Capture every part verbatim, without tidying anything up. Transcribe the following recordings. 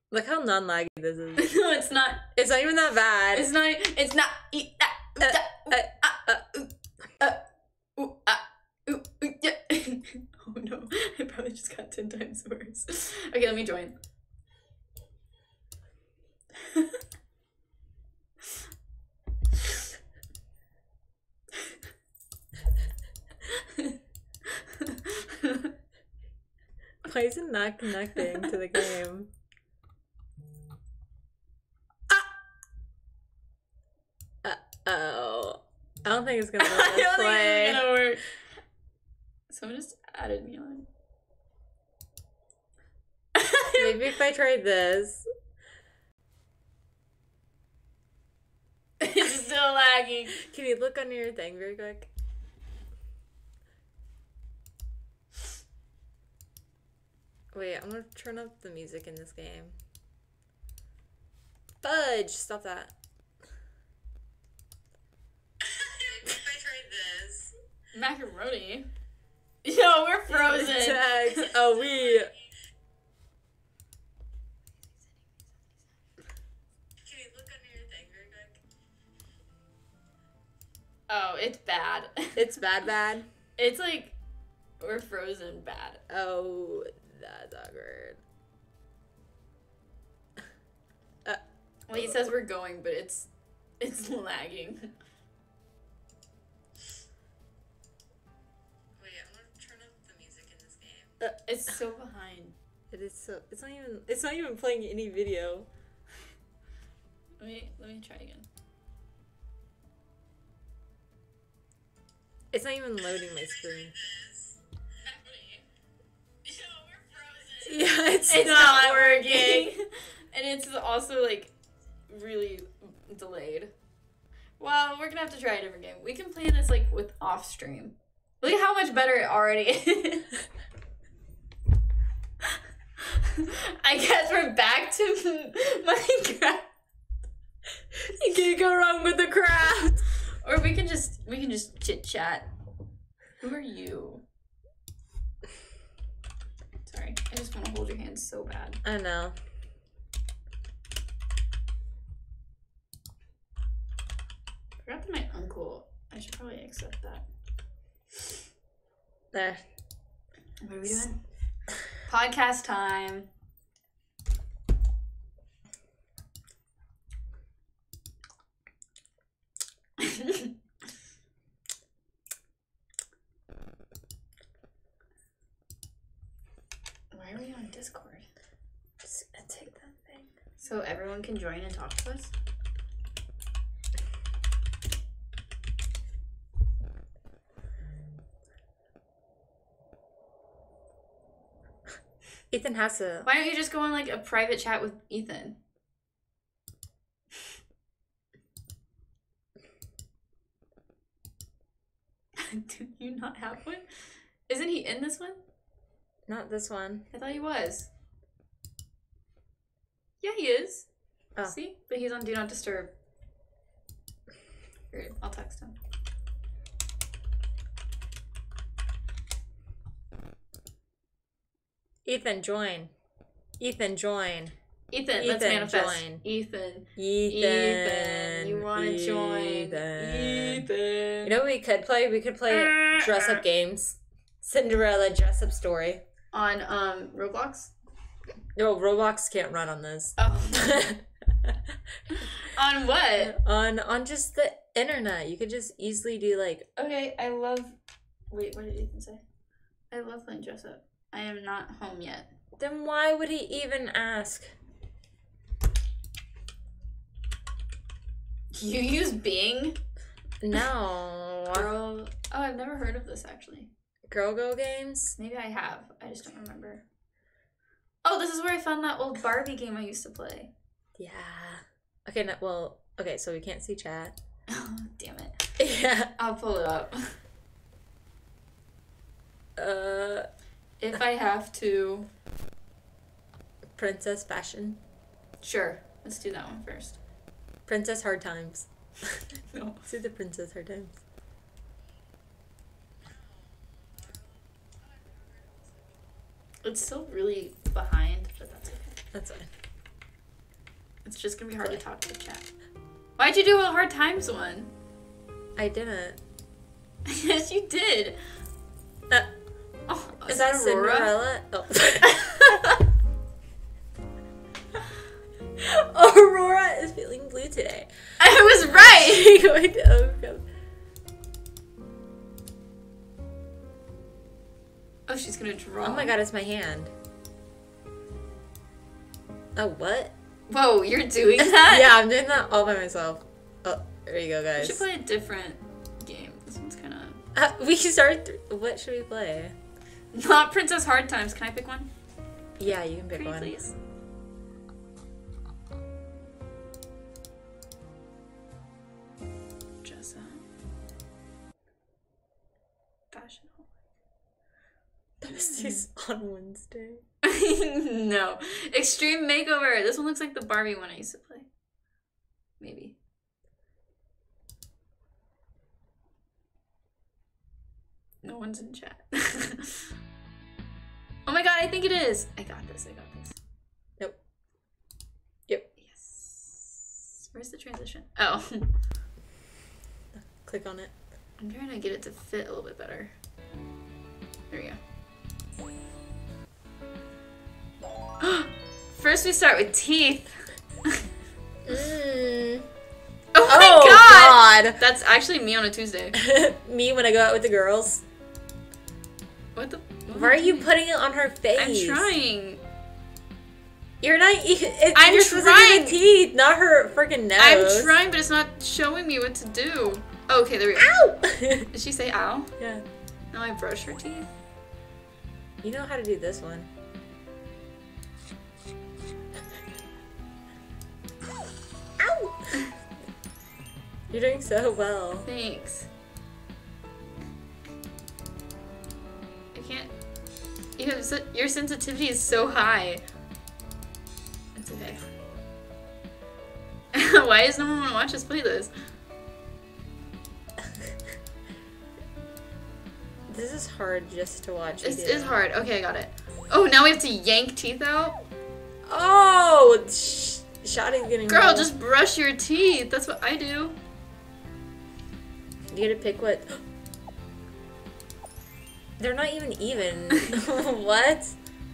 Look how non-laggy this is. No, it's not. It's not even that bad. It's not. It's not. Oh no! It probably just got ten times worse. Okay, let me join. Why is it not connecting to the game? Uh-oh. I don't think it's gonna let us I don't play. think it's gonna work. Someone just added me on. Maybe if I tried this. It's still lagging. Can you look under your thing very quick? Wait, I'm gonna turn up the music in this game. Fudge! Stop that. Maybe if I tried this. Macaroni. Yo, we're frozen. Tags. Oh, we. Can you look under your thing very quick? Oh, it's bad. It's bad, bad. It's like we're frozen bad. Oh, that's awkward. Uh, Well, he says we're going, but it's it's lagging. Wait, I'm gonna turn up the music in this game. Uh, it's so behind. It is so. It's not even. It's not even playing any video. Let me let me try again. It's not even loading my screen. Yeah, it's, It's not, not working. working. And it's also like really delayed. Well, we're gonna have to try a different game. We can play this like with off stream. Look at how much better it already is. I guess we're back to Minecraft. You can't go wrong with the craft. Or we can just we can just chit chat. Who are you? Sorry, I just want to hold your hand so bad. I know. I forgot that my uncle. I should probably accept that. There. What are we doing? Podcast time. Why are we on Discord? Just gonna take that thing. So everyone can join and talk to us? Ethan has to. Why don't you just go on like a private chat with Ethan? Do you not have one? Isn't he in this one? Not this one. I thought he was. Yeah, he is. Oh. See? But he's on Do Not Disturb. Weird. I'll text him. Ethan, join. Ethan, join. Ethan, Ethan, let's manifest. join. Ethan. Ethan. Ethan. You want to join? Ethan. Ethan. You know what we could play? We could play dress up games. Cinderella dress up story. On um Roblox? No, Roblox can't run on this. Oh. On what? on on just the internet. You could just easily do like. Okay, I love. Wait, what did Ethan say? I love playing dress up. I am not home yet. Then why would he even ask? You use Bing? No. Girl. Oh, I've never heard of this actually. Girl Go games? Maybe I have. I just don't remember. Oh, this is where I found that old Barbie game I used to play. Yeah. Okay, no, well, okay, so we can't see chat. Oh, damn it. Yeah. I'll pull it up. Uh, If I have to. Princess Fashion. Sure. Let's do that one first. Princess Hard Times. No. Let's do the Princess Hard Times. It's still really behind, but that's okay. That's fine. It's just gonna be hard to talk to the chat. Why'd you do a hard times one? I didn't. Yes, you did. Uh, oh, is, is that that Aurora? Cinderella? Oh. Aurora is feeling blue today. I was right. Going to, oh, God. Oh, she's gonna draw. Oh my God, it's my hand. Oh, what? Whoa, you're doing that? Yeah, I'm doing that all by myself. Oh, there you go, guys. We should play a different game. This one's kind of... Uh, we should start... Th what should we play? Not Princess Hard Times. Can I pick one? Yeah, you can pick Pretty one. Please. Dress up. Fashion. Thursdays on Wednesday. No. Extreme Makeover. This one looks like the Barbie one I used to play. Maybe. No one's in chat. Oh my God, I think it is. I got this. I got this. Nope. Yep. Yes. Where's the transition? Oh. Click on it. I'm trying to get it to fit a little bit better. There we go. First we start with teeth. Mm. Oh my Oh, God! God. That's actually me on a Tuesday. Me when I go out with the girls. What the? What Why are you putting it on her face? I'm trying. You're not. It's, I'm you're supposed trying. to do the teeth, not her freaking nose. I'm trying, but it's not showing me what to do. Oh, okay, there we go. Ow! Did she say ow? Yeah. Now I brush her teeth. You know how to do this one. Ow! You're doing so well. Thanks. I can't. You have su your sensitivity is so high. It's okay. Why does no one want to watch us play this? This is hard just to watch. This is hard. Okay, I got it. Oh, now we have to yank teeth out? Oh! Sh Shotty's getting Girl, rolled. just brush your teeth. That's what I do. You gotta pick what. They're not even even. What?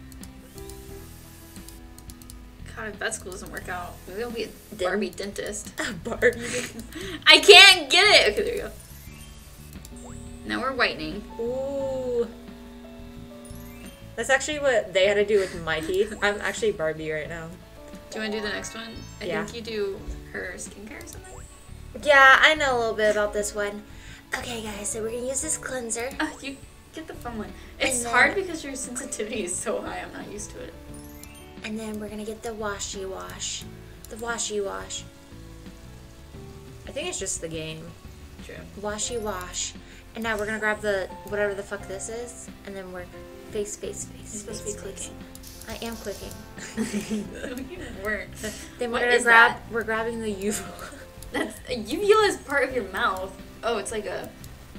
God, if that school doesn't work out, maybe I'll be a Barbie dentist. Barbie. I can't get it! Okay, there you go. Now we're whitening. Ooh. That's actually what they had to do with my teeth. I'm actually Barbie right now. Do you want to do the next one? I Yeah. think you do her skincare or something. Yeah, I know a little bit about this one. Okay, guys, so we're gonna use this cleanser. Uh, you get the fun one. It's And then- hard because your sensitivity is so high. I'm not used to it. And then we're gonna get the washy wash. The washy wash. I think it's just the game. True. Washy wash. And now we're gonna grab the whatever the fuck this is, and then we're face, face, face. You're supposed to be clicking. I am clicking. No, you weren't. Then we're What gonna is grab. that? We're grabbing the uvula. That's a uvula is part of your mouth. Oh, it's like a.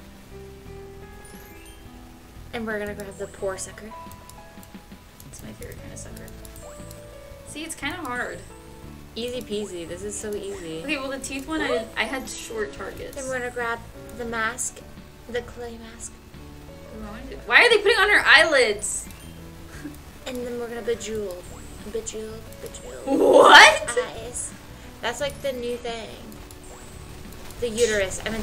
And we're gonna grab the pore sucker. It's my favorite kind of sucker. See, it's kind of hard. Easy peasy. This is so easy. Okay, well the teeth one, I I had short targets. Then we're gonna grab the mask, the clay mask, Why are they putting on her eyelids? and then we're gonna bejewel, bejewel, bejewel. What? Eyes. That's like the new thing. The uterus. I mean.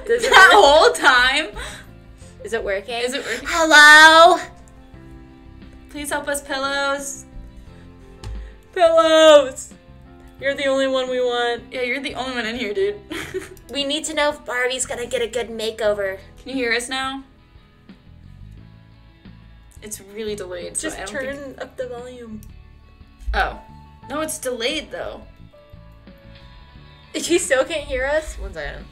Does it That work? whole time? Is it working? Is it working? Hello? Please help us, pillows. Pillows! You're the only one we want. Yeah, you're the only one in here, dude. We need to know if Barbie's gonna get a good makeover. Can you hear us now? It's really delayed, so Just I don't turn think... up the volume. Oh. No, it's delayed, though. You still can't hear us? One second.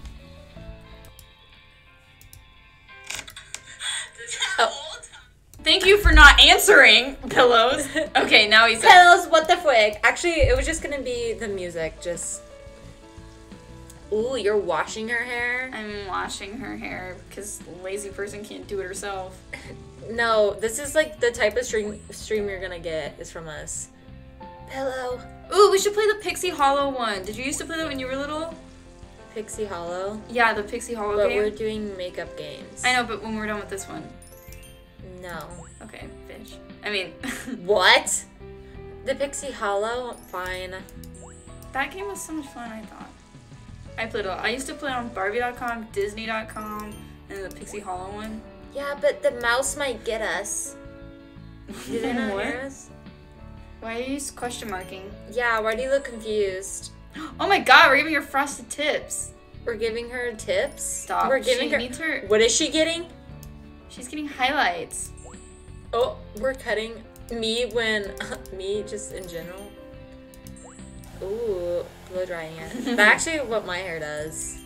Oh. Thank you for not answering, pillows. Okay, now he's... Pillows, what the frick? Actually, it was just gonna be the music, just... Ooh, you're washing her hair? I'm washing her hair because lazy person can't do it herself. No, this is like the type of stream stream you're gonna get is from us. Pillow. Ooh, we should play the Pixie Hollow one. Did you used to play that when you were little? Pixie Hollow. Yeah, the Pixie Hollow But game. we're doing makeup games. I know, but when we're done with this one. No. Okay, bitch. I mean... What? The Pixie Hollow? Fine. That game was so much fun, I thought. I played a lot. I used to play on Barbie dot com, Disney dot com, and the Pixie Hollow one. Yeah, but the mouse might get us. Did they not What? hear us? Why are you question marking? Yeah, why do you look confused? Oh my god, we're giving her frosted tips. We're giving her tips? Stop. We're giving she her... needs her... What is she getting? She's getting highlights. Oh, we're cutting me when... me just in general. Ooh, blow drying it. That's actually what my hair does.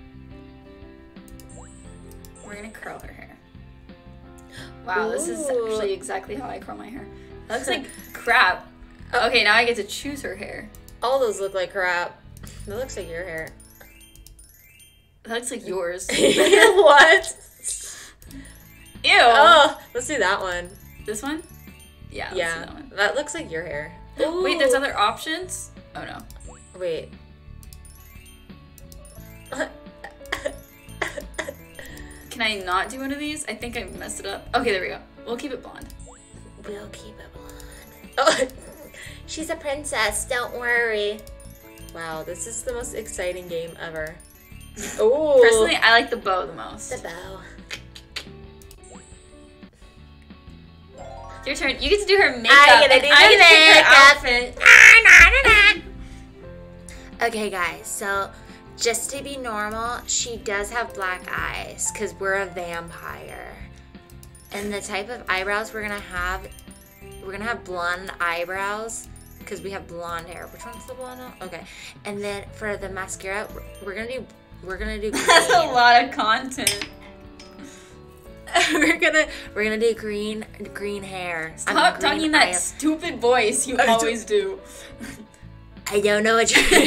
We're gonna curl her hair. Wow, this is Ooh. actually exactly how I curl my hair. That looks like crap. Okay, now I get to choose her hair. All those look like crap. That looks like your hair. That looks like yours. What? Ew. Oh, let's do that one. This one? Yeah, let's Yeah, do that one. that looks like your hair. Wait, there's Ooh. other options? Oh no. Wait. Can I not do one of these? I think I messed it up. Okay, there we go. We'll keep it blonde. We'll keep it blonde. Oh, she's a princess. Don't worry. Wow, this is the most exciting game ever. Oh, Personally, I like the bow the most. the bow. Your turn. You get to do her makeup. I get to and do I the get to pick her outfit. Okay, guys, so just to be normal, she does have black eyes because we're a vampire. And the type of eyebrows we're gonna have, we're gonna have blonde eyebrows because we have blonde hair. Which one's the blonde one? Okay. And then for the mascara, we're gonna do, we're gonna do green. That's a lot of content. we're gonna, we're gonna do green, green hair. I mean, Stop green talking that eye- stupid voice you I do- always do. I don't know what you're.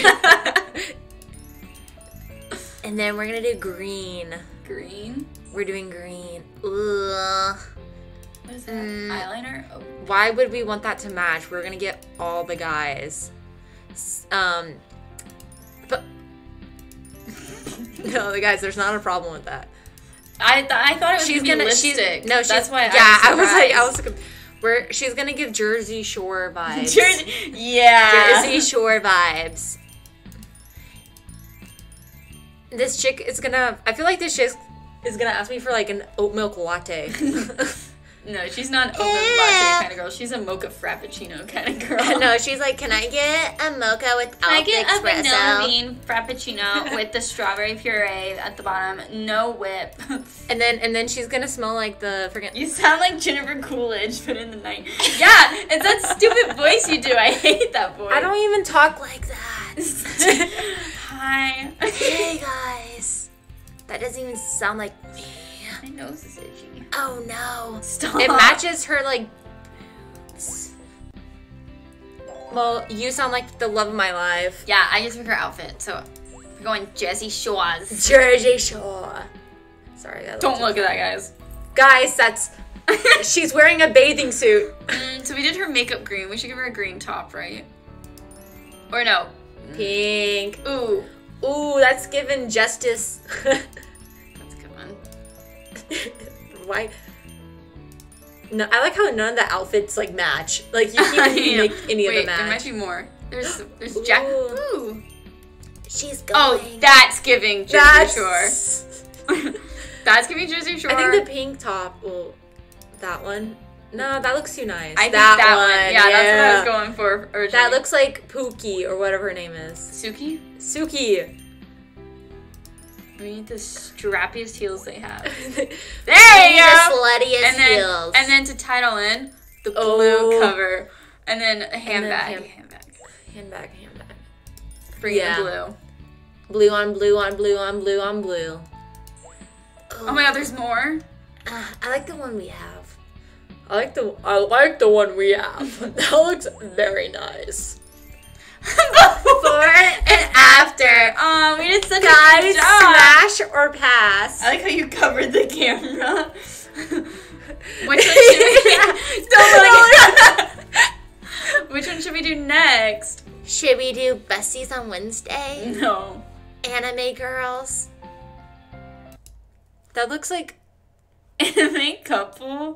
And then we're gonna do green. Green? We're doing green. Ugh. What is that? Mm. Eyeliner? Oh. Why would we want that to match? We're gonna get all the guys. S- Um. But no, the guys. There's not a problem with that. I, th- I thought it was She's gonna, gonna. be She's lipstick. no. She's, That's why yeah, I I was was like, I surprised. was. We're. She's gonna give Jersey Shore vibes. Jersey, yeah. Jersey Shore vibes. This chick is gonna. I feel like this chick is gonna ask me for like an oat milk latte. No, she's not an oat milk latte kind of girl. She's a mocha frappuccino kind of girl. No, she's like, can I get a mocha without Can I get the a espresso? vanilla bean frappuccino with the strawberry puree at the bottom, no whip? And then and then she's gonna smell like the freaking. You sound like Jennifer Coolidge, but in the night. Yeah, it's that stupid voice you do. I hate that voice. I don't even talk like that. Hi. Hey guys, that doesn't even sound like me. My nose is itchy. Oh no! Stop. It matches her like. Well, you sound like the love of my life. Yeah, I just picked her outfit, so we're going Jersey Shores. Jersey Shore. Sorry, I Don't look at that, guys. guys. That's she's wearing a bathing suit. Mm, so we did her makeup green. We should give her a green top, right? Or no? Pink. Ooh, Ooh, that's given justice. that's a good one. Why? No, I like how none of the outfits like match. Like you can't I even know. make any Wait, of them there might match. be more. There's there's Jack. Ooh. Ooh. She's Oh, going. that's giving Jersey Shore. That's That's gonna be Jersey Shore. I think the pink top. Well, that one. No, that looks too nice. I think that, that one. one. Yeah, yeah, that's what I was going for originally. That looks like Pookie or whatever her name is. Suki? Suki. We need the strappiest heels they have. there There you The go! sluttiest And then, heels. and then to title in, the blue Oh. cover. And then a handbag. hand- handbag. handbag, handbag. Bring Yeah. in blue. Blue on blue on blue on blue on blue. Oh my god, there's more? Uh, I like the one we have. I like the I like the one we have. That looks very nice. Before and after. Oh, we did such a Guys, good job. smash or pass. I like how you covered the camera. Which one should we Don't look. Which one should we do next? Should we do Besties on Wednesday? No. Anime girls. That looks like Anime couple.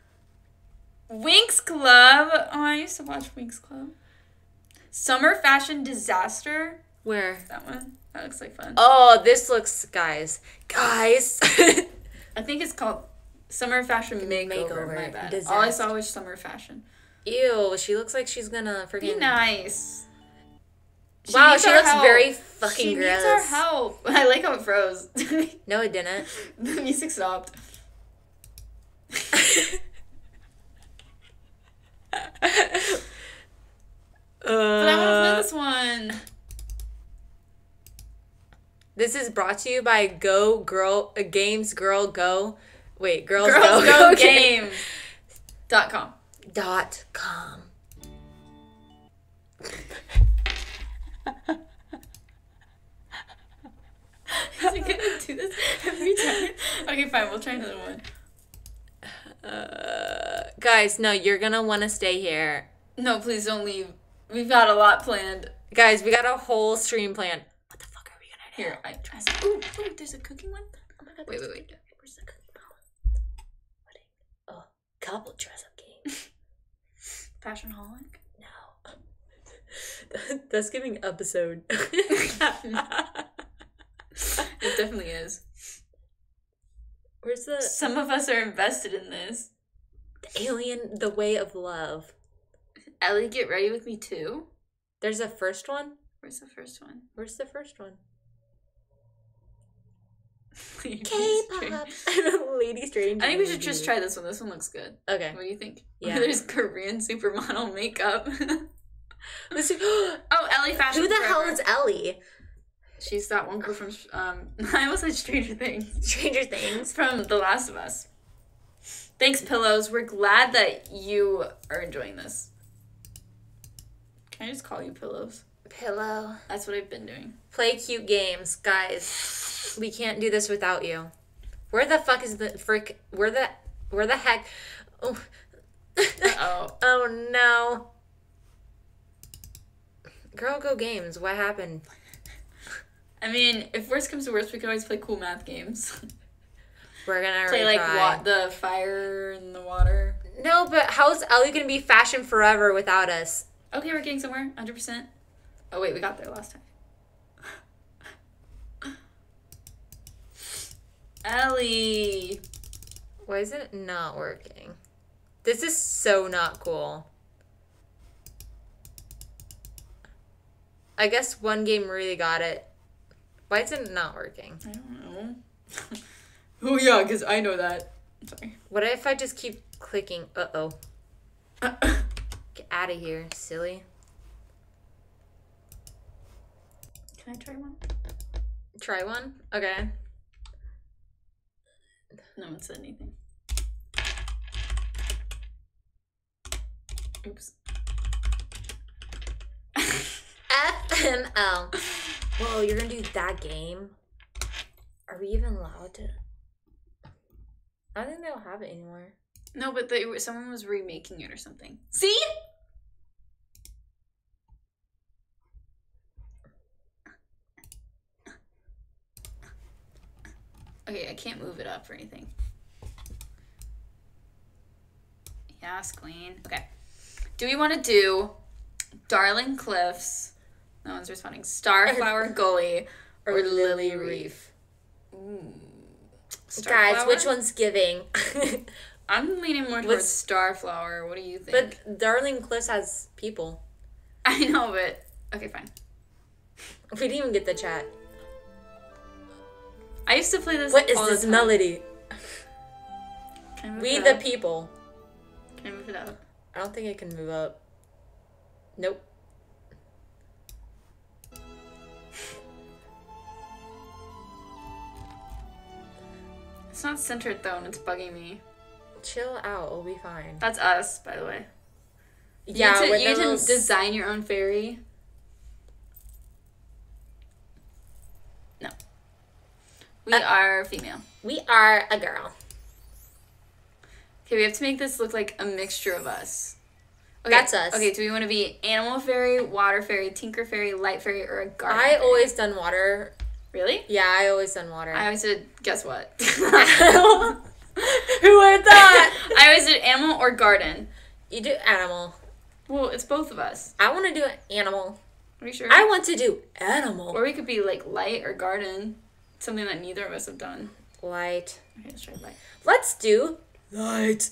Winx Club. Oh, I used to watch Winx Club. Summer fashion disaster. where? That one. That looks like fun. Oh, this looks guys. Guys. I think it's called Summer Fashion Makeover. Makeover. My bad. Disaster. All I saw was Summer Fashion. Ew, she looks like she's gonna Be freaking nice. Wow, needs she our looks help. very fucking She gross. needs our help. I like how it froze. No, it didn't. The music stopped. Uh, But I want to play this one. This is brought to you by Go Girl uh, Games Girl Go. Wait, Girls, Girls Go, Go Game Game. Dot com. dot com. Is he gonna do this every time? Okay, fine. We'll try another one. Uh, guys, no, you're gonna want to stay here. No, please don't leave. We've got a lot planned. Guys, we got a whole stream planned. What the fuck are we gonna do? Here, I try some. Ooh, ooh, there's a cooking one. Oh my god, Wait, there's- wait, wait. Where's the cookie pop? Wedding. Oh, couple dress up game. Fashion holic. No. That's giving episode. It definitely is. Where's the Some of us are invested in this. the alien? The way of love. Ellie, get ready with me too. There's a first one. Where's the first one? Where's the first one? Lady K-pop. Lady Strange. I think we should just try this one. This one looks good. Okay. What do you think? Yeah. There's Korean supermodel makeup. Let's do- Oh, Ellie Fashion Who the hell Forever. is Ellie? She's that one girl from, um, I almost said Stranger Things. Stranger Things. From The Last of Us. Thanks, Pillows. We're glad that you are enjoying this. Can I just call you Pillows? Pillow. That's what I've been doing. Play cute games, guys. We can't do this without you. Where the fuck is the frick? Where the where the heck? Oh, Uh-oh. oh no. Girl, go games. What happened? I mean, if worst comes to worst, we can always play cool math games. We're gonna Play like retry. wa- the fire and the water. No, but how's Ellie gonna be fashion forever without us? Okay, we're getting somewhere. one hundred percent. Oh, wait, we got there last time. Ellie. Why is it not working? This is so not cool. I guess one game really got it. Why is it not working? I don't know. Oh, yeah, because I know that. Sorry. What if I just keep clicking? Uh-oh. Get out of here, silly. Can I try one? Try one? Okay. No one said anything. Oops. F M L. Whoa, you're gonna do that game? Are we even allowed to? I don't think they don't have it anymore. No, but they were, someone was remaking it or something. See? Okay, I can't move it up or anything. Yes, queen. Okay. Do we want to do Darling Cliffs? No one's responding. Starflower Gully or Lily Reef? Ooh. Guys, which one's giving? I'm leaning more towards What's... Starflower. What do you think? But Darling Cliffs has people. I know, but okay, fine. We didn't even get the chat. I used to play this. What is all this the time. melody? Can I move We it the up? people. Can I move it up? I don't think it can move up. Nope. It's not centered though, and it's bugging me. Chill out. We'll be fine. That's us, by the way. Yeah, you with get to, you those... to design your own fairy. No. We Uh, are female. We are a girl. Okay, we have to make this look like a mixture of us. Okay, That's us. Okay, do we want to be animal fairy, water fairy, tinker fairy, light fairy, or a garden I fairy? always done water. Really? Yeah, I always done water. I always did, guess what? Who would have thought? I always did animal or garden. You do animal. Well, it's both of us. I want to do animal. Are you sure? I want to do animal. Or we could be like light or garden. Something that neither of us have done. Light. Okay, let's try light. Let's do light.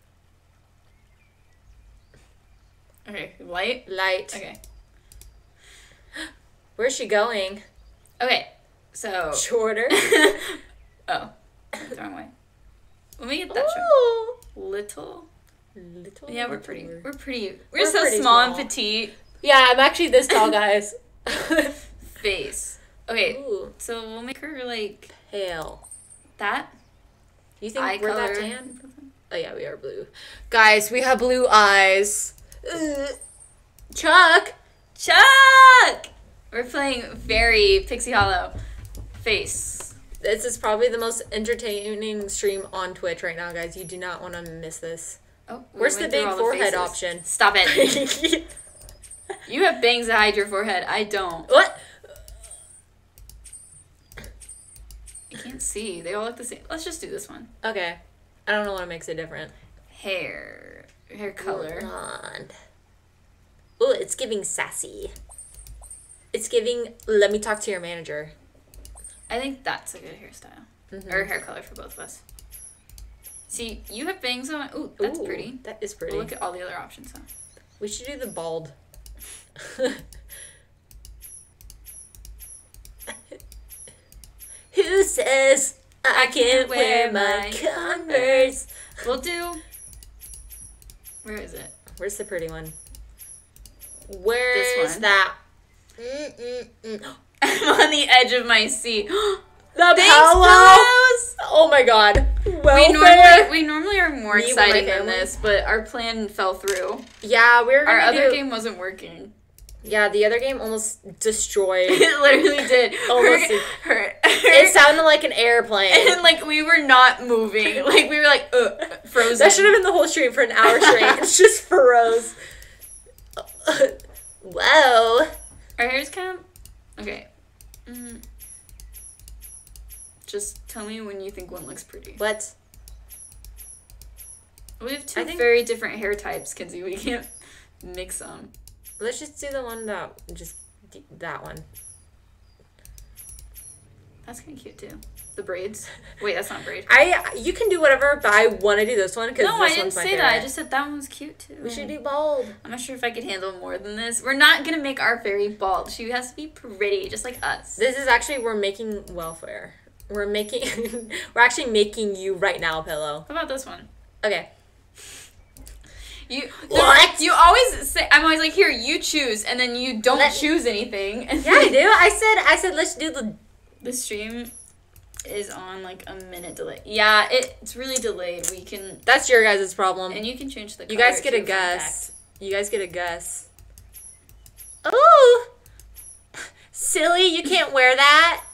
Okay, light. Light. Okay. Where's she going? Okay, so. Shorter. Oh, the wrong way. Let me get that short. Ooh. Little. Little. Yeah, we're pretty. littler. We're pretty. We're, We're so pretty small, small. and petite. Yeah, I'm actually this tall, guys. Face. Okay, Ooh, so we'll make her like pale. that. You think Eye we're color. that tan? Oh yeah, we are blue. Guys, we have blue eyes. Ugh. Chuck. Chuck. We're playing very Pixie Hollow. Face. This is probably the most entertaining stream on Twitch right now, guys. You do not want to miss this. Oh, we Where's the went through big all forehead faces. option? Stop it. You have bangs that hide your forehead. I don't. What? I can't see. They all look the same. Let's just do this one. Okay. I don't know what makes it different. Hair. Hair color. Blonde. Ooh, it's giving sassy. It's giving, let me talk to your manager. I think that's a good hairstyle. Mm-hmm. Or hair color for both of us. See, you have bangs on. Ooh, that's Ooh, pretty. That is pretty. We'll look at all the other options, huh? We should do the bald. Who says I can't wear my Converse? We'll do. Where is it? Where's the pretty one? Where's This one. that? Mm-mm-mm. I'm on the edge of my seat. The Thanks, pillow. pillows! Oh my god. We Welfare. normally, we normally are more Me with exciting my than family? this, but our plan fell through. Yeah, we were gonna Our other do. game wasn't working. Yeah, the other game almost destroyed. It literally did. Almost. Her, her, It sounded like an airplane. and like we were not moving. Like we were like uh, frozen. That should have been the whole stream for an hour straight. It's just froze. Whoa. Our hair's kind of okay. Mm. Just tell me when you think one looks pretty. What? We have two I think- very different hair types, Kinsey. We can't mix them. Let's just do the one that just that one. That's kind of cute too. The braids. Wait, that's not braid. I you can do whatever, but I want to do this one because No, this I didn't one's my say favorite. that. I just said that one's cute too. We should do bald. I'm not sure if I could handle more than this. We're not gonna make our fairy bald. She has to be pretty, just like us. This is actually we're making welfare. We're making we're actually making you right now, Pillow. How about this one? Okay. You What? You always say I'm always like, here, you choose, and then you don't Let- choose anything. And Yeah, I do. I said I said let's do the The stream is on like a minute delay. Yeah, it, it's really delayed. We can That's your guys' problem. and you can change the. You color guys get a too, fun guess. fact. You guys get a guess. Ooh! Silly, you can't wear that.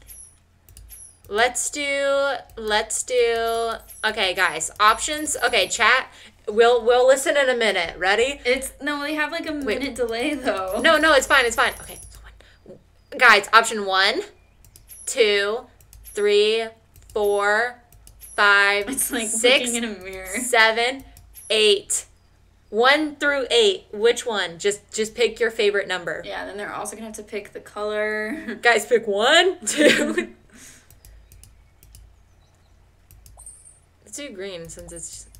Let's do, let's do, okay, guys, options. Okay, chat, we'll, we'll listen in a minute. Ready? It's no, they have like a Wait. minute delay though. No, no, it's fine, it's fine. Okay, so one. Guys, option one, two, three, four, five, It's like six, looking in a mirror. seven, eight. One through eight. Which one? Just just pick your favorite number. Yeah, then they're also gonna have to pick the color. Guys, pick one, two. Let's do green since it's just...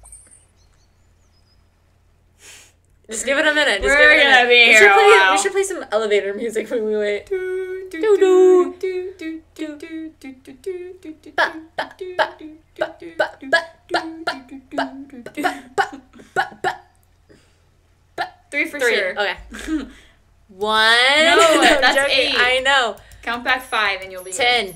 Just give it a minute. Just We're give it a gonna minute. be we here should a play, while. We should play some elevator music when we wait. Three for Three. sure. Okay. One. No, I'm that's joking. eight. I know. Count back five and you'll be Ten.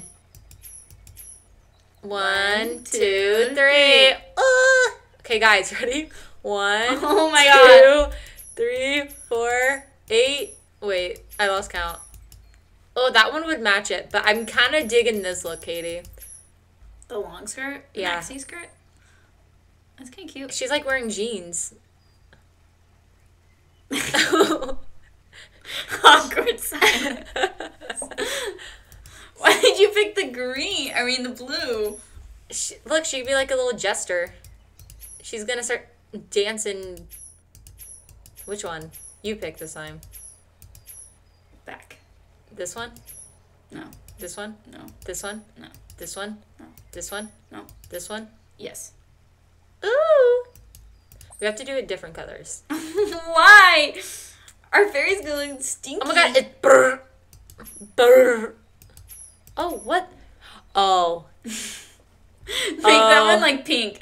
One, One, two, two, three. three. Uh. Okay, guys, ready? One. Oh my god. Two, three, four, eight. Wait, I lost count. Oh, that one would match it, but I'm kind of digging this look, Katie. The long skirt? Yeah. Maxi skirt? That's kind of cute. She's like wearing jeans. Awkward silence. Why did you pick the green? I mean, the blue. She, look, she could be like a little jester. She's gonna start dancing. Which one? You pick this time. Back. This one? No. This one? No. This one? No. This one? No. This one? No. This one? Yes. Ooh! We have to do it different colors. Why? Our fairy's gonna look stinky. Oh my god, it's brr, brr. Oh, what? Oh. Make that Oh. one like pink.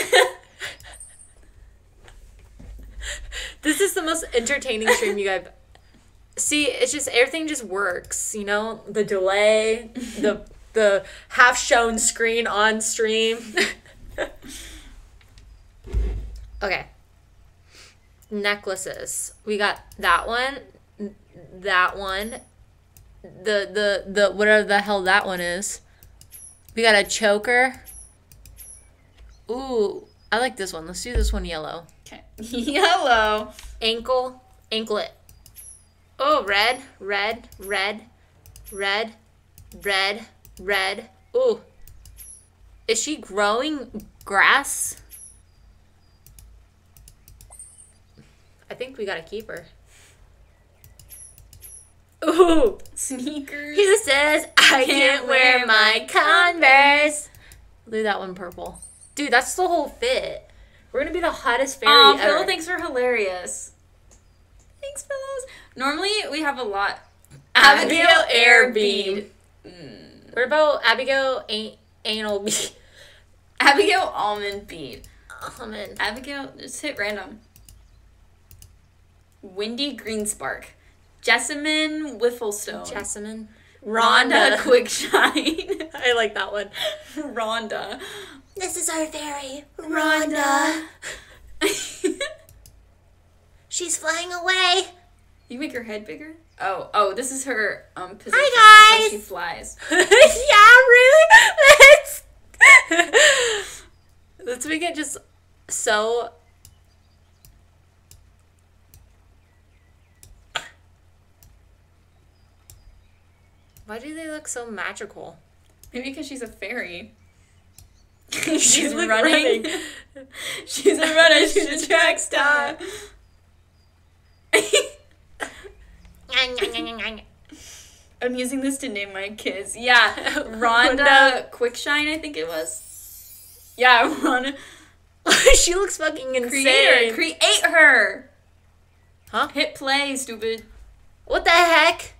This is the most entertaining stream you guys. See, it's just everything just works, you know? The delay, the the half shown screen on stream. Okay. Necklaces. We got that one, that one, the the the whatever the hell that one is. We got a choker. Ooh, I like this one. Let's do this one yellow. Okay. Yellow. Ankle, anklet. Oh, red, red, red, red, red, red. Ooh. Is she growing grass? I think we gotta keep her. Ooh. Sneakers. He says, I can't wear my Converse. Look at that one purple. Dude, that's the whole fit. We're gonna be the hottest fairy Aw, ever. Phil thinks we're hilarious. Thanks, fellows. Normally, we have a lot. Abigail Air Bead. Bead. What about Abigail An- Anal Bead? Abigail Almond Bead. Almond. Abigail, just hit random. Windy Greenspark. Jessamine Whifflestone. Jessamine. Rhonda Quickshine. I like that one. Rhonda. This is our fairy, Rhonda. She's flying away. You make her head bigger? Oh, oh, this is her um position. Hi, That's how guys. she flies. Yeah, really? Let's let's make it just so. Why do they look so magical? Maybe because she's a fairy. She's she's like running. running. She's a runner. She's a track star. I'm using this to name my kids. Yeah, Rhonda Quickshine, I think it was. Yeah, Rhonda. She looks fucking insane. Create her. Create her. Huh? Hit play, stupid. What the heck?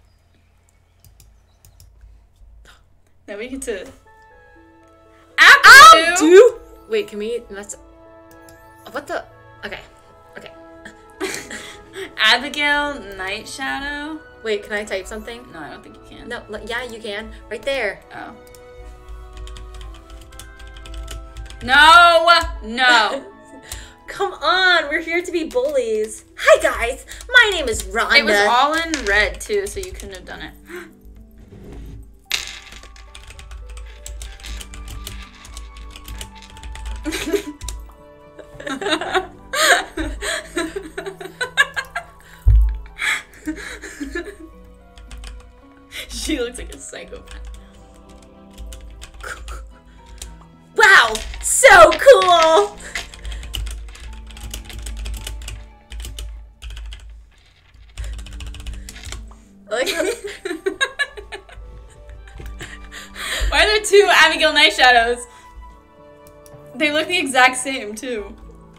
Now we get to. Ow, dude! Wait, can we? That's. What the? Okay. Okay. Abigail Night Shadow. Wait, can I type something? No, I don't think you can. No, l- yeah, you can. Right there. Oh. No! No! Come on, we're here to be bullies. Hi, guys. My name is Rhonda. It was all in red, too, so you couldn't have done it. She looks like a psychopath. Wow, so cool. I like how- Why are there two Abigail Night Shadows? They look the exact same, too.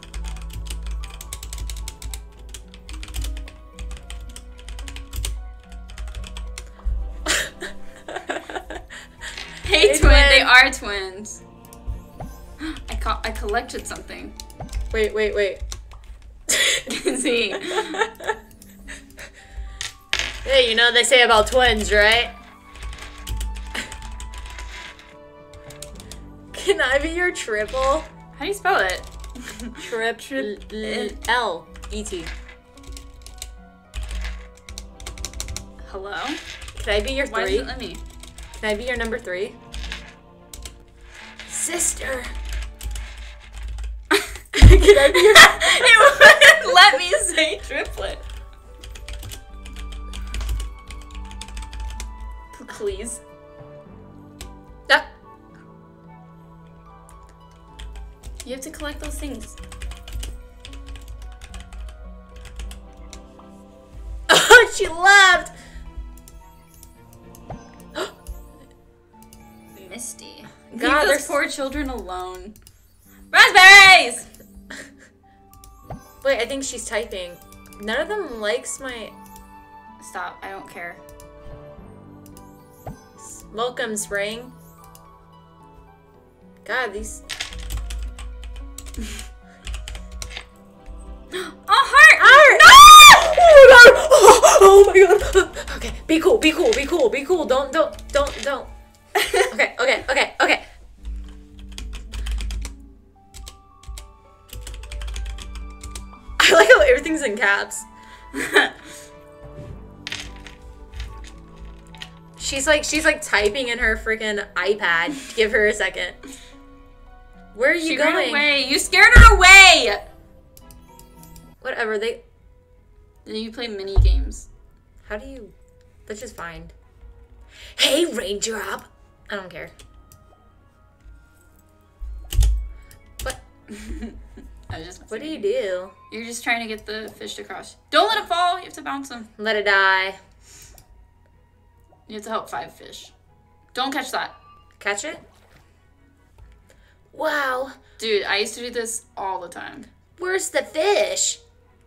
Hey, Hey, twin. twin. They are twins. I co I collected something. Wait, wait, wait. See. Hey, you know what they say about twins, right? Can I be your triple? How do you spell it? Trip, Trip- L, L, E T. Hello? Can I be your Why three? does it let me? Can I be your number three? Sister. Can I be your... It wouldn't let me say triplet. Please. Ah. You have to collect those things. Oh, she left. Misty. God, Leave there's- those poor children alone. Raspberries! Wait, I think she's typing. None of them likes my... Stop, I don't care. Welcome, Spring. God, these... Oh, heart! Heart! No! Oh my god! Oh, oh my god! Okay, be cool, be cool, be cool, be cool. Don't, don't, don't, don't. Okay, okay, okay, okay. I like how everything's in caps. She's like, she's like typing in her freaking iPad. Give her a second. Where are you She going? ran away. You scared her away! Whatever, they... Then you play mini games. How do you... Let's just find... Hey, Raindrop! I don't care. What? I was just What do you do? You're just trying to get the fish to cross. Don't let it fall. You have to bounce them. Let it die. You have to help five fish. Don't catch that. Catch it? Wow. Dude, I used to do this all the time. Where's the fish?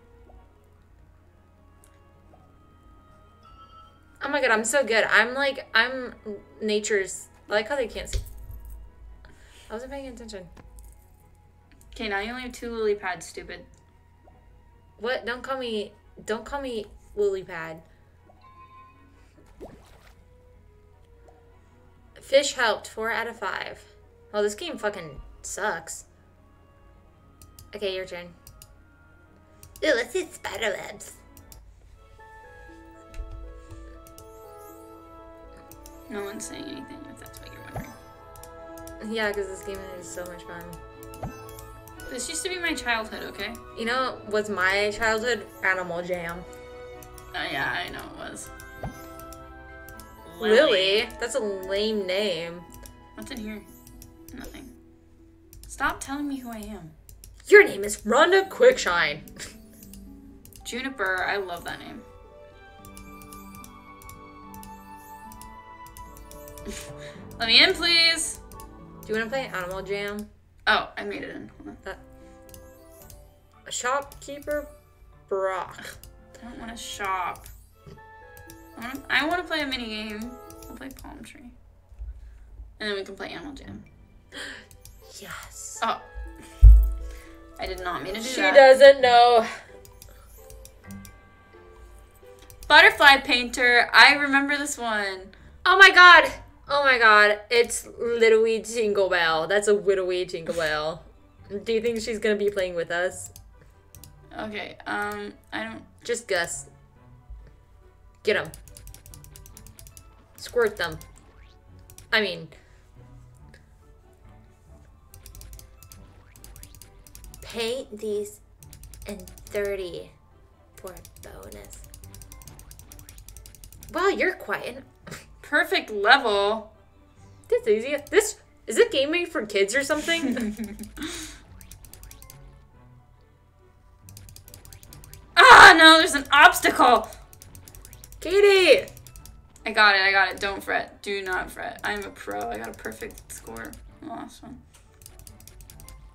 Oh my god, I'm so good. I'm like, I'm nature's... I like how they can't see. I wasn't paying attention. Okay, now you only have two lily pads, stupid. What? Don't call me... Don't call me lily pad. Fish helped. Four out of five. Oh, this game fucking sucks. Okay, your turn. Ooh, let's see spider webs. No one's saying anything, if that's what you're wondering. Yeah, because this game is so much fun. This used to be my childhood, okay? You know what's my childhood? Animal Jam. Uh, yeah, I know it was. Lily? That's a lame name. What's in here? Nothing. Stop telling me who I am. Your name is Rhonda Quickshine. Juniper, I love that name. Let me in, please. Do you want to play Animal Jam? Oh, I made it in. Hold on. Shopkeeper Brock. I don't want to shop. I want to, I want to play a mini game. I'll play Palm Tree. And then we can play Animal Jam. Yes. Oh. I did not mean to do She that. doesn't know. Butterfly Painter. I remember this one. Oh my god. Oh my god. It's Little Wee Jingle Bell. That's a Little Wee Jingle Bell. Do you think she's going to be playing with us? Okay, um, I don't... Just Gus. Get them. Squirt them. I mean... Paint these in thirty for a bonus. Wow, you're quiet. Perfect level. This is easy. This is a game made for kids or something? Ah, no, there's an obstacle. Katie! I got it, I got it. Don't fret. Do not fret. I'm a pro. I got a perfect score. Awesome.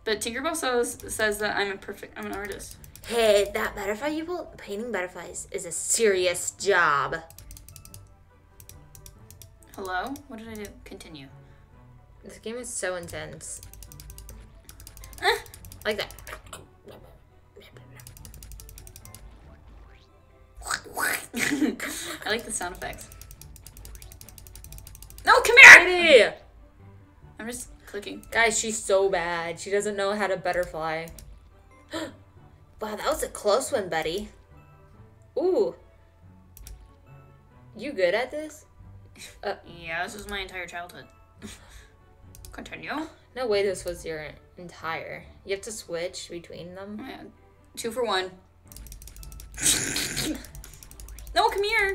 But Tinkerbell says says that I'm a perfect. I'm an artist. Hey, that butterfly you pulled, painting butterflies is a serious job. Hello? What did I do? Continue. This game is so intense. Uh. Like that. I like the sound effects. No, come here! Hey. I'm just clicking. Guys, she's so bad. She doesn't know how to butterfly. Wow, that was a close one, buddy. Ooh. You good at this? Uh, yeah, this was my entire childhood. Continue. No way this was your entire. You have to switch between them. Oh, yeah. Two for one. No, come here.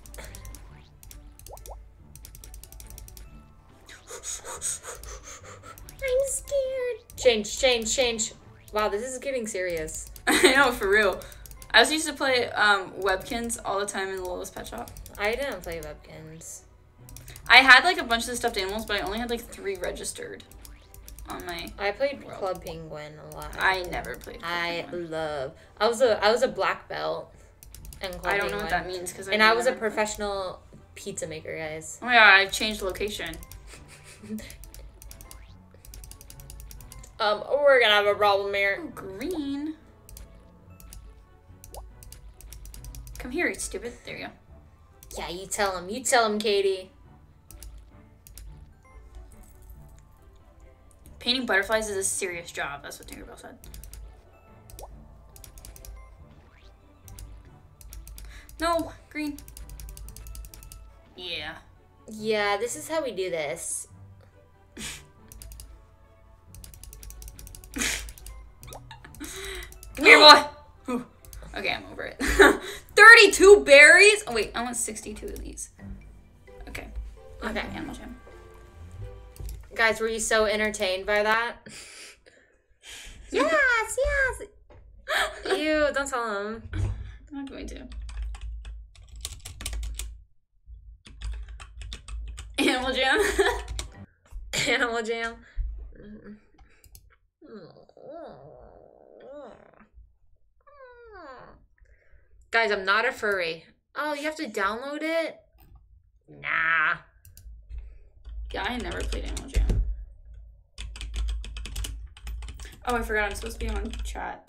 I'm scared. Change, change, change. Wow, this is getting serious. I know, for real. I also used to play um, Webkins all the time in the Littlest Pet Shop. I didn't play Webkins. I had like a bunch of the stuffed animals, but I only had like three registered on my. I played world. Club Penguin a lot. I never played. Club I Penguin. love. I was a I was a black belt. In Club I don't Penguin. know what that means because. And I was a professional pizza maker, guys. Oh my god! I've changed location. um, we're gonna have a problem here. Oh, green. Come here, you stupid. There you go. Yeah, you tell him. You tell him, Katie. Painting butterflies is a serious job. That's what Tinkerbell said. No, green. Yeah. Yeah, this is how we do this. Come here, boy. Whew. Okay, I'm over it. thirty-two berries? Oh, wait, I want sixty-two of these. Okay. Okay. Animal Jam. Guys, were you so entertained by that? Yes, yes. Ew, don't tell him. I'm not going to. Animal Jam. Animal Jam. Guys, I'm not a furry. Oh, you have to download it? Nah. Yeah, I never played Animal Jam. Oh, I forgot I'm supposed to be on chat.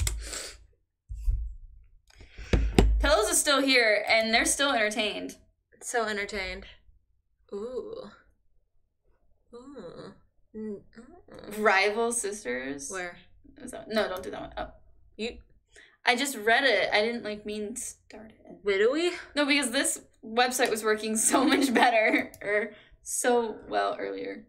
Pillows is still here, and they're still entertained. So entertained. Ooh. Ooh. Mm, mm. Rival Sisters. Where? Is that, no, don't do that one. Oh. You. I just read it. I didn't like mean start it. Widowy? No, because this website was working so much better or so well earlier.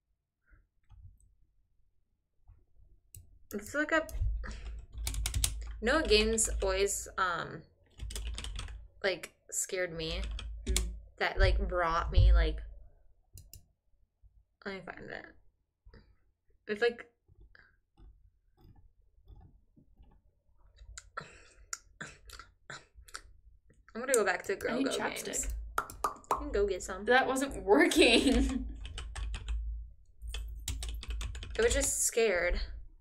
Let's look up. You know what games always um like scared me? Mm. That like brought me like. Let me find it. It's like. I'm gonna go back to Girl I need Go chapstick. games. You can go get some. That wasn't working. I was just scared.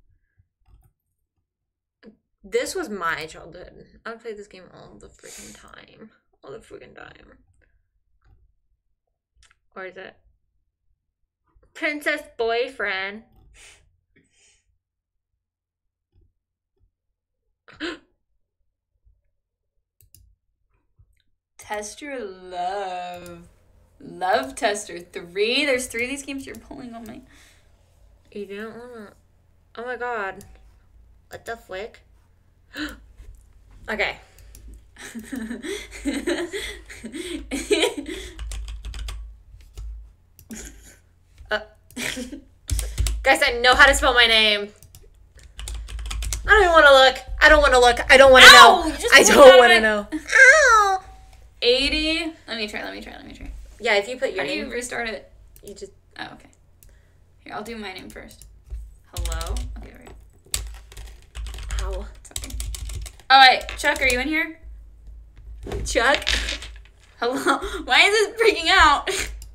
This was my childhood. I would play this game all the freaking time. All the freaking time. Or is it? Princess Boyfriend. Test Your Love. Love Tester three. There's three of these games you're pulling on me. You didn't wanna. Oh my god. What the flick? Okay. uh. Guys, I know how to spell my name. I don't even want to look. I don't want to look. I don't want to Ow! know. You just I looked don't at want to it. know. Ow! eighty. Let me try, let me try, let me try. Yeah, if you put your How do name, you restart it? you just. Oh, okay. Here, I'll do my name first. Hello? Okay, there we go. Ow. Sorry. Oh, wait. Chuck, are you in here? Chuck. Hello? Why is this freaking out?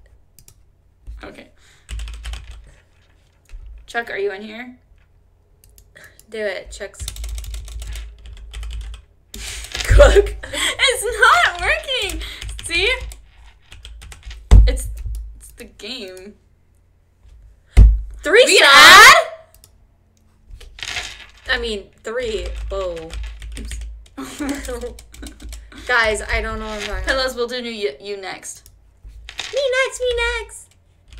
Okay. Chuck, are you in here? Do it. Chuck's. Cook. It's not working. See? It's it's the game. Three We sad? I mean, three. Whoa. Guys, I don't know what I'm talking about. Pillows, we'll do you, you next. Me next, me next.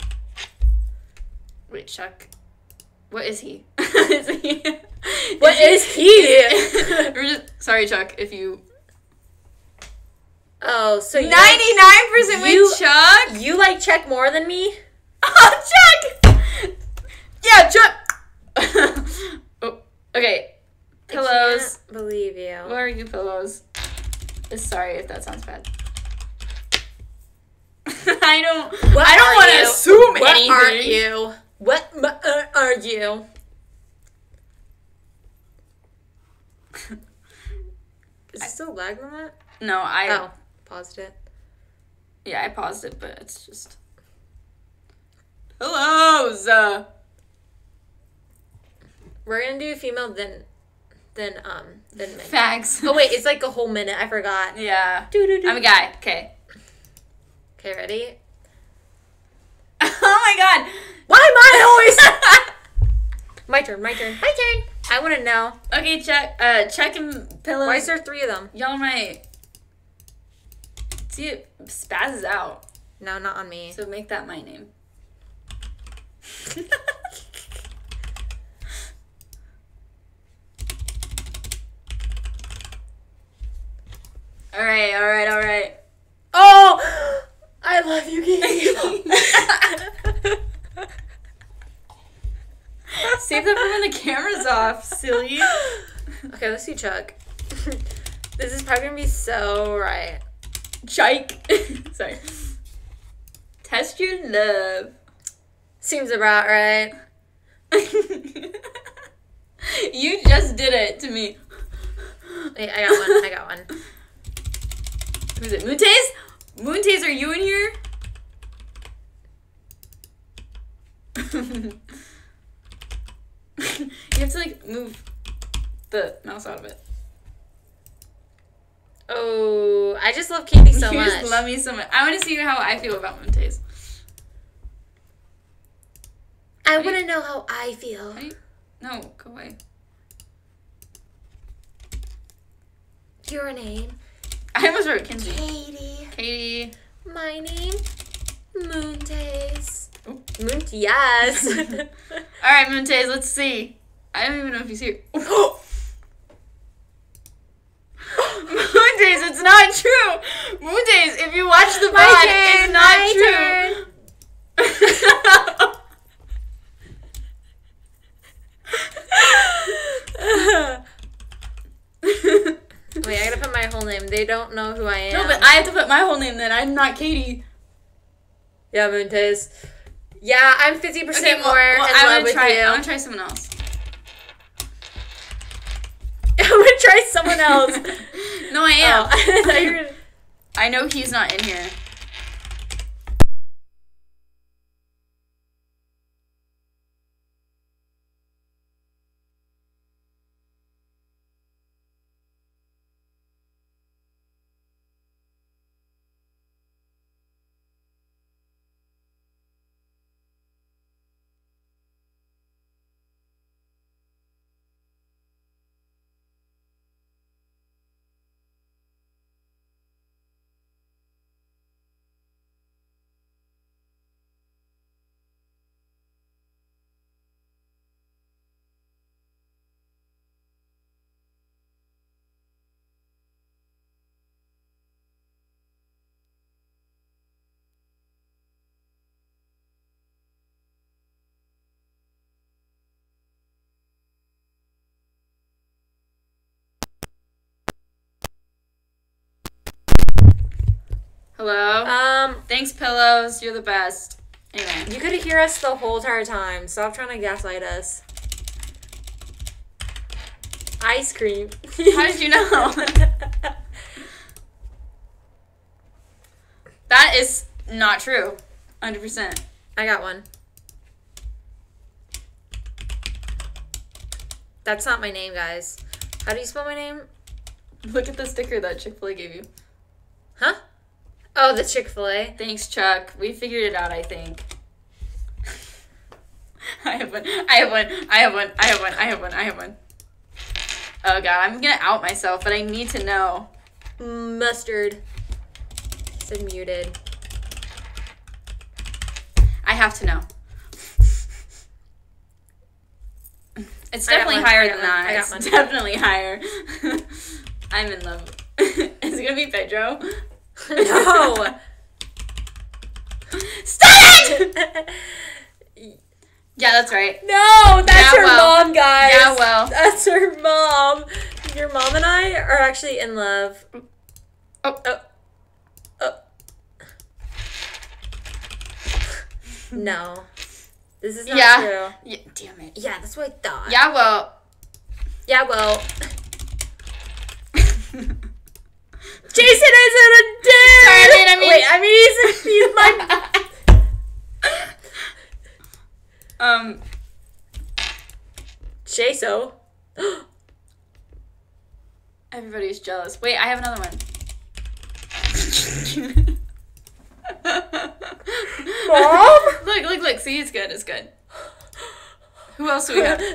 Wait, Chuck. What is he? is he? What is he? We're just, sorry, Chuck, if you... Oh, so you ninety-nine percent like, you, with Chuck? You like Chuck more than me? Oh, Chuck! Yeah, Chuck! Oh, okay. Pillows. I can't believe you. What are you, Pillows? Sorry if that sounds bad. I don't. What I don't want to assume what anything. What aren't you? What m- uh, are you? Is it still lagging on that? No, I. Oh, paused it. Yeah, I paused it, but it's just. Pillows. Uh, We're gonna do female, then, then um, then men. Facts. Oh wait, it's like a whole minute. I forgot. Yeah. Doo-doo-doo. I'm a guy. Okay. Okay, ready? Oh my god. Why am I always? My turn. My turn. My turn. I want to know. Okay, check. Uh, check and Pillows. Why is there three of them? Y'all might see it spazzes out. No, not on me. So make that my name. all right, all right, all right. Oh, I love you, Katie. Save that for when the camera's off, silly. Okay, let's see Chuck. This is probably gonna be so right. Chike. Sorry. Test your love. Seems about right. You just did it to me. Wait, I got one. I got one. Who's it? Moontaze? Moontaze, are you in here? You have to like move the mouse out of it. Oh, I just love Katie so you much. just love me so much. I want to see how I feel about Moontaze. I want to know how I feel. How do you... No, go away. Your name? I almost wrote Kinsey. Katie. Katie. My name? Moontaze. Oh. Moon? Yes. All right, Moontaze, let's see. I don't even know if he's here. Moontaze, it's not true. Moontaze, if you watch the My pod, turn, it's not my true. Wait, I gotta put my whole name. They don't know who I am. No, but I have to put my whole name then. I'm not Katie. Yeah, Moontaze. Yeah, I'm fifty percent Okay, well, more well, in I love wanna with try, you. I want to try someone else. I'm gonna try someone else. No, I am. Oh, I thought you were gonna... I know he's not in here. Hello? Um, Thanks, Pillows. You're the best. Anyway. you could hear us the whole entire time. Stop trying to gaslight us. Ice cream. How did you know? That is not true. one hundred percent. I got one. That's not my name, guys. How do you spell my name? Look at the sticker that Chick-fil-A gave you. Huh? Oh, the Chick-fil-A. Thanks, Chuck. We figured it out, I think. I have one. I have one. I have one. I have one. I have one. I have one. Oh, God. I'm going to out myself, but I need to know. Mustard. Said muted. I have to know. It's definitely one, higher I than got one, that. I got It's one. definitely higher. I'm in love. Is it gonna be Pedro? No. Stop it! Yeah, that's right. No, that's Yeah, her well. mom, guys. Yeah, well. That's her mom. Your mom and I are actually in love. Oh, Oh. Oh. No. This is not yeah. true. Yeah. Damn it. Yeah, that's what I thought. Yeah, well. Yeah, well. Jason isn't a dude! Sorry, I mean, I mean. Wait, I mean, he's, he's my... um. Jaso. Everybody's jealous. Wait, I have another one. Mom? Look, look, look. See, it's good. It's good. Who else do we have?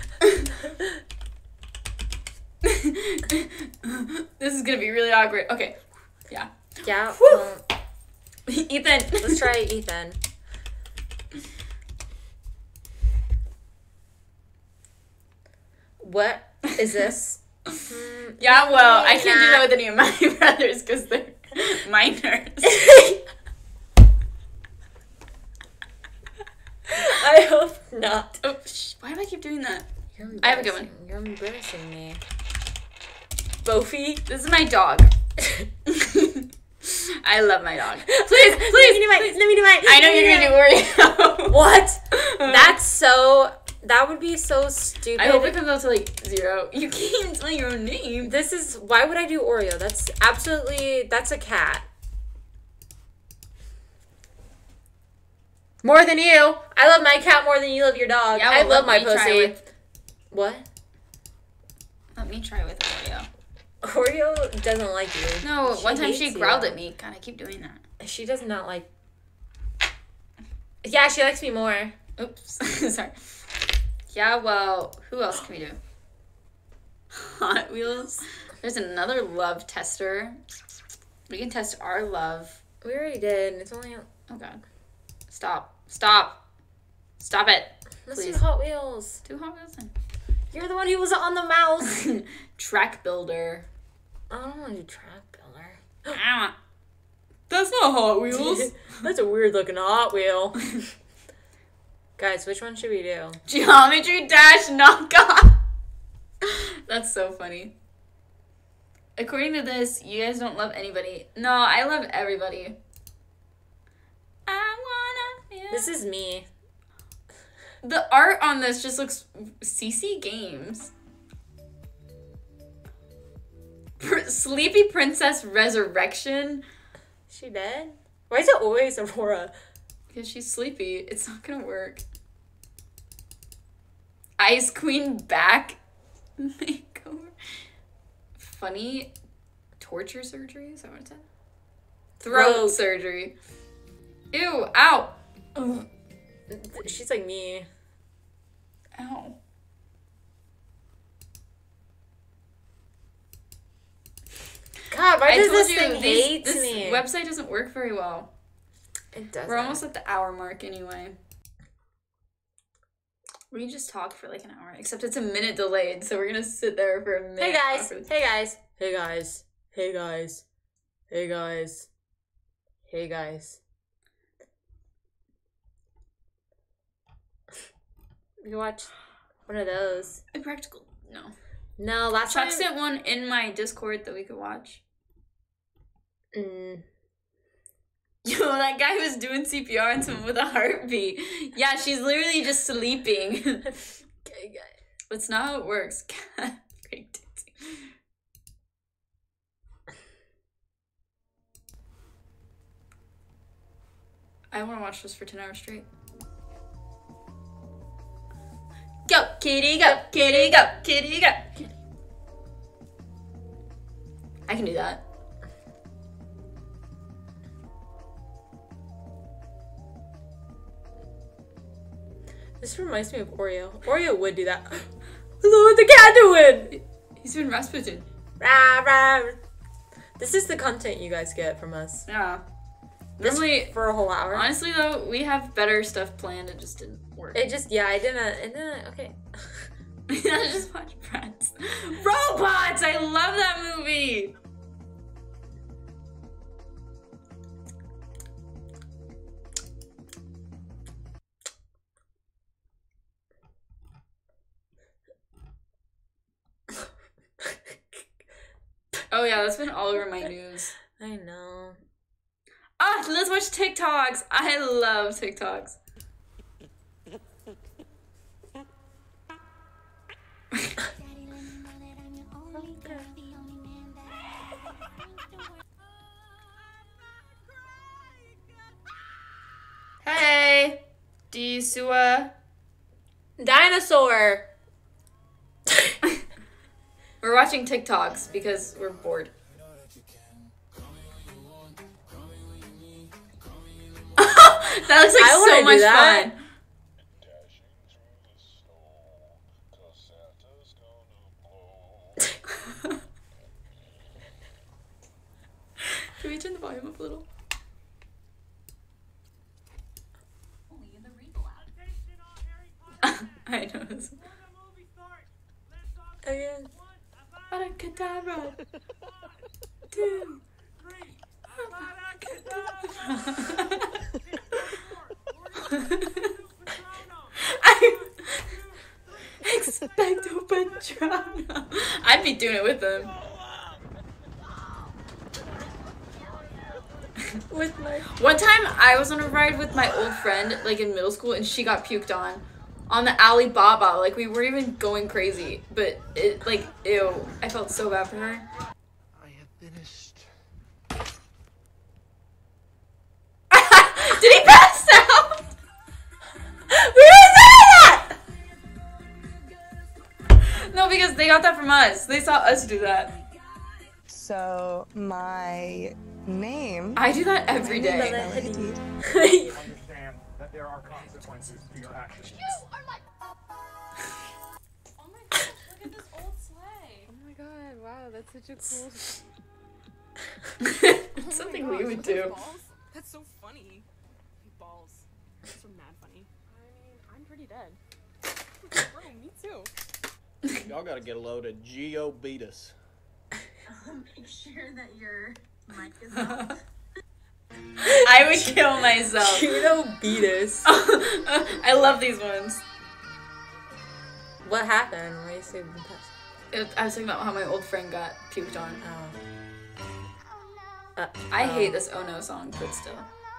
This is gonna be really awkward. Okay. Yeah. Yeah. Whew. Well, Ethan. let's try Ethan. What is this? Yeah, well, I can't do that with any of my brothers because they're minors. I hope not. Oh, sh- why do I keep doing that? You're I have a good one. You're embarrassing me. Bofi. This is my dog. I love my dog. Please, please, let me do mine. Let me do mine. I know you're gonna do Oreo. What? That's so. That would be so stupid. I hope it comes out to like zero. You can't even spell your own name. This is why would I do Oreo? That's absolutely that's a cat. More than you. I love my cat more than you love your dog. Yeah, I well, love my let me try pussy. with- What? Let me try with Oreo. Oreo doesn't like you. No, She one time she hates growled you. at me. God, I keep doing that. She does not like. Yeah, she likes me more. Oops. Sorry. Yeah, well, who else can we do? Hot Wheels. There's another love tester. We can test our love. We already did. It's only. Oh, God. Stop. Stop. Stop it. Let's Please. do Hot Wheels. Do Hot Wheels then. You're the one who was on the mouse. Track Builder. I don't want to do Track Builder. Ah. That's not Hot Wheels. That's a weird looking Hot Wheel. Guys, which one should we do? Geometry Dash Knockoff. That's so funny. According to this, you guys don't love anybody. No, I love everybody. I wanna feel. This is me. The art on this just looks C C Games. Pr- Sleepy Princess Resurrection. She dead? Why is it always Aurora? Because she's sleepy. It's not gonna work. Ice Queen back makeover. Funny torture surgery? Is that what it said? Throat Throat. surgery. Ew, ow. Ugh. She's like me. Ow. God, why I does told this you, thing these- hate this me? website doesn't work very well. It doesn't. We're almost at the hour mark anyway. We can just talk for like an hour, except it's a minute delayed, so we're gonna sit there for a minute. Hey guys. awkwardly. Hey guys. Hey guys. Hey guys. Hey guys. Hey guys. You watch one of those. Impractical. No. No, last Chuck time. sent one in my Discord that we could watch. Mm. Yo, that guy was doing C P R on someone with a heartbeat. Yeah, she's literally just sleeping. Okay, guys. That's not how it works. Great dancing. I want to watch this for ten hours straight. Go, kitty go, kitty go, kitty go. I can do that. This reminds me of Oreo. Oreo would do that. Look what the cat doing! He's been Rasputin. Rah, rah. This is the content you guys get from us. Yeah. This Normally, for a whole hour. honestly though, we have better stuff planned. It just didn't work. It just, yeah, I didn't, it didn't, okay. I just watched Friends. Robots! I love that movie! Oh yeah, that's been all over my news. I know. Ah, let's watch TikToks. I love TikToks. Hey, Disua. Dinosaur! We're watching TikToks because we're bored. That looks like I so wanna much do that. fun. Can we turn the volume up a little? I know this. Again. Abracadabra. Two. I expecto Patrano. I'd be doing it with them. With my... One time I was on a ride with my old friend, like in middle school, and she got puked on. On the Alibaba. Like, we weren't even going crazy. But, it, like, ew. I felt so bad for her. I have finished. Did he pass out? We were saying that! No, because they got that from us. They saw us do that. So my name. I do that every day. Indeed. Understand that there are consequences to your actions. Oh my gosh, look at this old sleigh. Oh my god, wow, that's such a cool... It's something we would do. Balls? That's so funny. Balls. That's so mad funny. I mean, I'm pretty dead. Bro, me too. Y'all gotta get a load of Geo Beatus. Make sure that your mic is off. I would kill myself. Cheeto Beatus. I love these ones. What happened? Why you say the past? It, I was talking about how my old friend got puked on. Oh. Uh, I oh. hate this Oh No song, but still.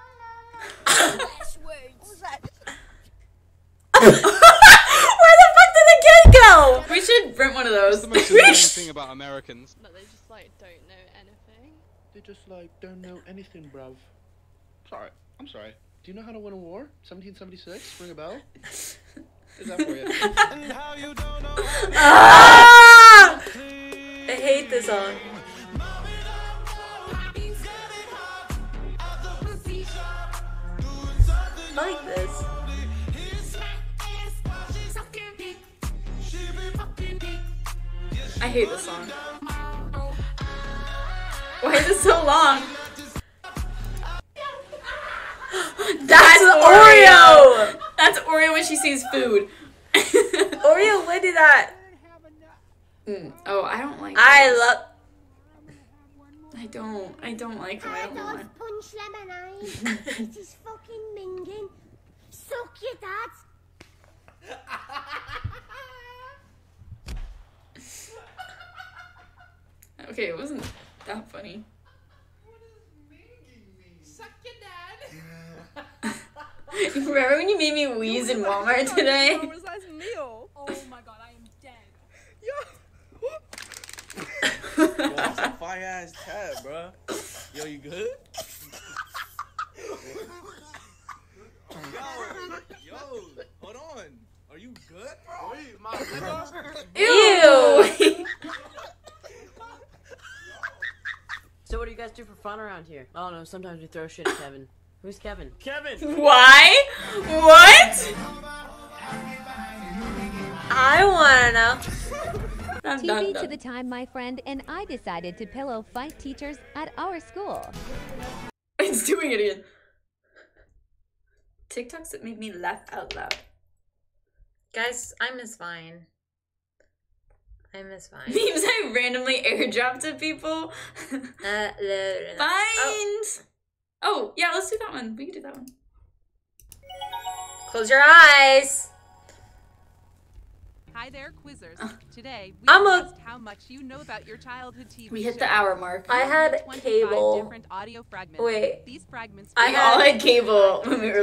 Where the fuck did the kid go? We should rent one of those. That's the most annoying thing about Americans. But they just like don't know anything. They just like don't know anything, bruv. Sorry, I'm sorry. Do you know how to win a war? seventeen seventy-six? Ring a bell? Is that for you? Ah! I hate this song. I like this. I hate this song. Why is it so long? That's Oreo! Oreo! That's Oreo when she sees food. Oreo would do that. Mm. Oh, I don't like I this. love. I don't. I don't like them. I don't know why. Punch lemonade. It is fucking minging. Suck your dad. Okay, it wasn't that funny. Suck your dad. Remember when you made me wheeze in Walmart today? What was that meal? Oh my god, I am dead. Yo, that's a fire ass tab, bro. Yo, you good? yo, yo, hold on. Are Are you good? Wait, my nigga. Ew. So what do you guys do for fun around here? Oh no, sometimes we throw shit at Kevin. Who's Kevin? Kevin! Why? What? I wanna know. Dun, T dun, V dun. to the time my friend and I decided to pillow fight teachers at our school. It's doing it again. TikToks that make me laugh out loud. Guys, I miss Vine. I miss Vine. Memes I randomly airdrop to people. Uh, Find. oh, Oh, yeah, let's do that one. We can do that one. close your eyes. Hi there, quizzers. Today, we I'm a- discussed how much you know about your childhood T V We hit show. the hour mark. I had twenty-five cable. different audio fragments. Wait. These fragments I We had- all had cable when we were